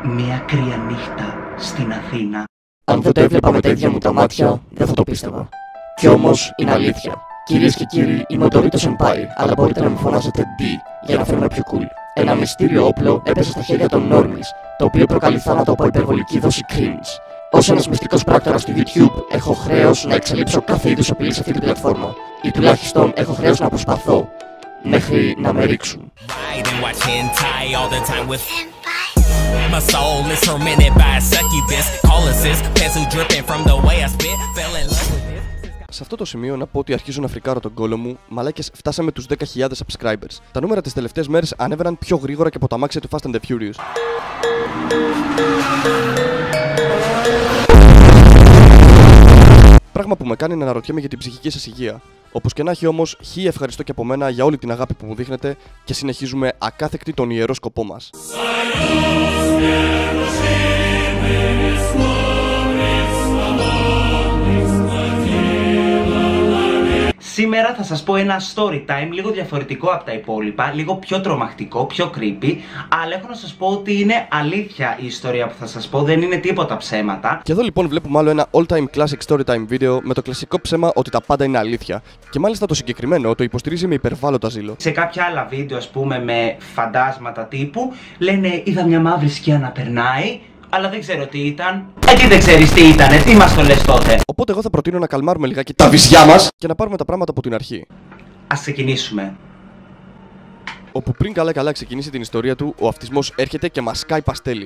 Μια κρύα νύχτα στην Αθήνα. Αν δεν το έβλεπα με τα ίδια μου τα μάτια, δεν θα το πίστευα. Κι όμως είναι αλήθεια. Κυρίες και κύριοι, είμαι ο Dorito Senpai, αλλά μπορείτε να με φωνάζετε D για να φαίνομαι πιο cool. Ένα μυστήριο όπλο έπεσε στα χέρια των Normies, το οποίο προκαλεί θάνατο από υπερβολική δόση cringe. Ως ένας μυστικός πράκτορας του YouTube, έχω χρέος να εξαλείψω κάθε είδους απειλή σε αυτή την πλατφόρμα. Ή τουλάχιστον έχω χρέος να προσπαθώ, μέχρι να με ρίξουν. My soul is tormented by a succubus, colossus, pencil dripping from the way I spit, fell in love with this. Σε αυτό το σημείο να πω ότι αρχίζω να φρικάρω τον κόλο μου. Μαλάκες, φτάσαμε τους 10.000 subscribers. Τα νούμερα τις τελευταίες μέρες ανέβαιναν πιο γρήγορα και από τα αμάξια του Fast and the Furious. Πράγμα που με κάνει να αναρωτιέμαι για την ψυχική σας υγεία. Όπως και να έχει όμως, χίλια ευχαριστώ και από μένα για όλη την αγάπη που μου δείχνετε και συνεχίζουμε ακάθεκτη τον ιερό σκοπό μας. Σήμερα θα σας πω ένα story time λίγο διαφορετικό από τα υπόλοιπα, λίγο πιο τρομακτικό, πιο creepy, αλλά έχω να σας πω ότι είναι αλήθεια η ιστορία που θα σας πω, δεν είναι τίποτα ψέματα. Και εδώ λοιπόν βλέπουμε άλλο ένα all-time classic story time βίντεο με το κλασικό ψέμα ότι τα πάντα είναι αλήθεια. Και μάλιστα το συγκεκριμένο το υποστηρίζει με υπερβάλλοντα ζήλο. Σε κάποια άλλα βίντεο, ας πούμε, με φαντάσματα τύπου, λένε είδα μια μαύρη σκιά να περνάει, αλλά δεν ξέρω τι ήταν. Τι δεν ξέρεις τι ήτανε, τι μας το λες τότε. Οπότε εγώ θα προτείνω να καλμάρουμε λιγάκι τα βυζιά μας και να πάρουμε τα πράγματα από την αρχή. Ας ξεκινήσουμε. Όπου πριν καλά ξεκινήσει την ιστορία του, ο αυτισμός έρχεται και μας σκάει παστέλι.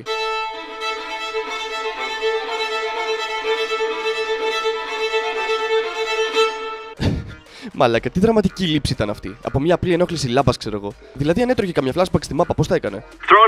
Μαλάκα, τι δραματική λήψη ήταν αυτή. Από μια απλή ενόχληση λάμπας, ξέρω εγώ. Δηλαδή, αν έτρωγε καμιά flashback στη μάπα, πώς θα έκανε.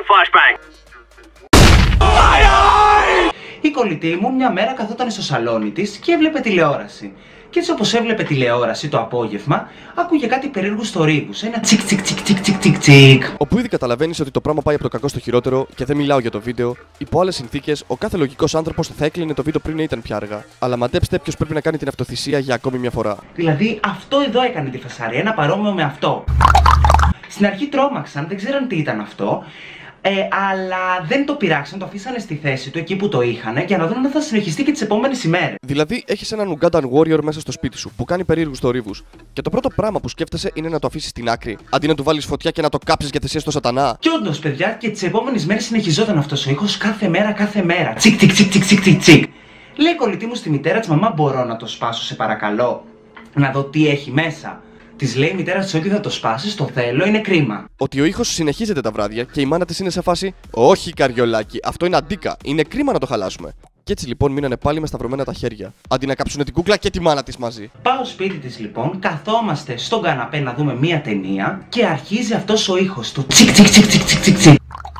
Η κολλητή μου μια μέρα καθόταν στο σαλόνι της και έβλεπε τηλεόραση. Και έτσι όπως έβλεπε τηλεόραση το απόγευμα, άκουγε κάτι περίεργους θορύβους. Ένα τσικ τσικ τσικ τσικ τσικ τσικ τσικ. Όπου ήδη καταλαβαίνεις ότι το πράγμα πάει από το κακό στο χειρότερο και δεν μιλάω για το βίντεο. Υπό άλλες συνθήκες, ο κάθε λογικός άνθρωπος θα έκλεινε το βίντεο πριν να ήταν πια αργά. Αλλά μαντέψτε ποιος πρέπει να κάνει την αυτοθυσία για ακόμη μια φορά. Δηλαδή αυτό εδώ έκανε τη φασαρία, ένα παρόμοιο με αυτό. Στην αρχή τρόμαξαν, δεν ξέραν τι ήταν αυτό. Αλλά δεν το πειράξαν, το αφήσανε στη θέση του εκεί που το είχαν για να δουν αν θα συνεχιστεί και τις επόμενες ημέρες. Δηλαδή, έχεις έναν Ugandan Warrior μέσα στο σπίτι σου που κάνει περίεργους θορύβους. Και το πρώτο πράγμα που σκέφτεσαι είναι να το αφήσεις στην άκρη, αντί να του βάλεις φωτιά και να το κάψεις για θυσία στο σατανά. Και όντως, παιδιά, και τις επόμενες μέρες συνεχιζόταν αυτός ο ήχος κάθε μέρα. Τσικ τσικ τσικ τσικ τσικ τσικ. Λέει η κολλητή μου στη μητέρα της, μαμά, μπορώ να το σπάσω, σε παρακαλώ, να δω τι έχει μέσα. Της λέει η μητέρα της ότι θα το σπάσεις, το θέλω, είναι κρίμα. Ότι ο ήχος συνεχίζεται τα βράδια και η μάνα της είναι σε φάση όχι καριολάκι, αυτό είναι αντίκα, είναι κρίμα να το χαλάσουμε. Κι έτσι λοιπόν μείνανε πάλι με σταυρωμένα τα χέρια, αντί να κάψουνε την κούκλα και τη μάνα της μαζί. Πάω σπίτι της λοιπόν, καθόμαστε στον καναπέ να δούμε μία ταινία και αρχίζει αυτός ο ήχος, το τσικ τσικ τσικ τσικ τσικ τσικ.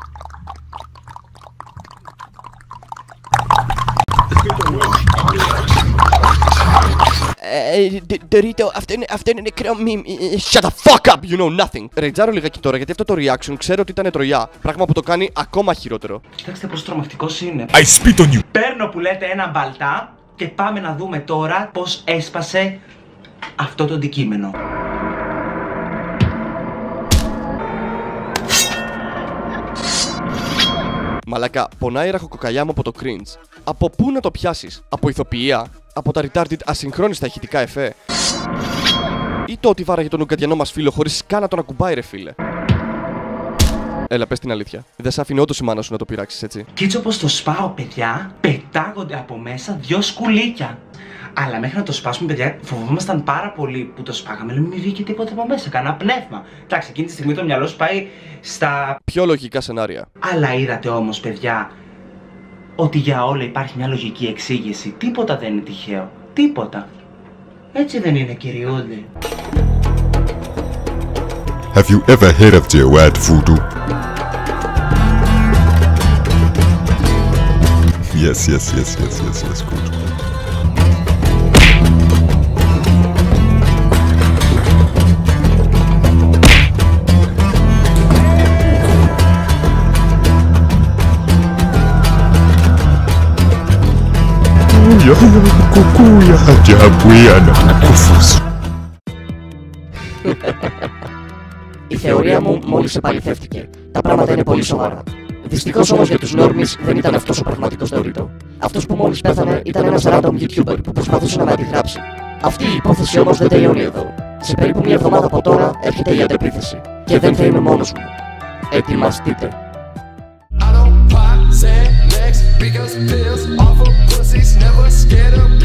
Dorito, αυτό είναι νεκρό meme. Shut the fuck up, you know nothing. Ρετζάρω λιγάκι τώρα γιατί αυτό το reaction ξέρω ότι ήταν τρολιά. Πράγμα που το κάνει ακόμα χειρότερο. Κοιτάξτε πόσο τρομακτικός είναι. I spit on you. Παίρνω που λέτε ένα μπαλτά και πάμε να δούμε τώρα πώς έσπασε αυτό το αντικείμενο. Μαλάκα, πονάει η ραχοκοκαλιά μου από το cringe. Από πού να το πιάσεις, από ηθοποιία, από τα retarded ασυγχρόνιστα ηχητικά εφέ, ή το ότι βάραγε τον Ουγκαντιανό μας φίλο χωρίς καν να τον ακουμπάει, ρε φίλε. Έλα, πες την αλήθεια. Δεν σ' άφηνε όντως η μάνα σου να το πειράξεις, έτσι. Και έτσι όπως το σπάω, παιδιά, πετάγονται από μέσα 2 σκουλίκια. Αλλά μέχρι να το σπάσουμε, παιδιά, φοβόμασταν πάρα πολύ που το σπάγαμε. Λέμε, μην βγήκε τίποτα από μέσα, κανένα πνεύμα. Εντάξει, εκείνη τη στιγμή το μυαλό σου πάει στα πιο λογικά σενάρια. Αλλά είδατε όμως, παιδιά, ότι για όλα υπάρχει μια λογική εξήγηση. Τίποτα δεν είναι τυχαίο. Τίποτα. Έτσι δεν είναι, κυριούλη. Have you ever heard of the word voodoo? Yes, good. Η θεωρία μου μόλις επαληθεύτηκε. Τα πράγματα είναι πολύ σοβαρά. Δυστυχώς όμως για τους Νόρμις δεν ήταν αυτός ο πραγματικός Dorito. Αυτός που μόλις πέθανε ήταν ένας random YouTuber που προσπαθούσε να με αντιγράψει. Αυτή η υπόθεση όμως δεν τελειώνει εδώ. Σε περίπου μια εβδομάδα από τώρα έρχεται η αντεπίθεση. Και δεν θα είμαι μόνος μου. Ετοιμαστείτε. I don't pop Xanax because pills offer pussies never scared of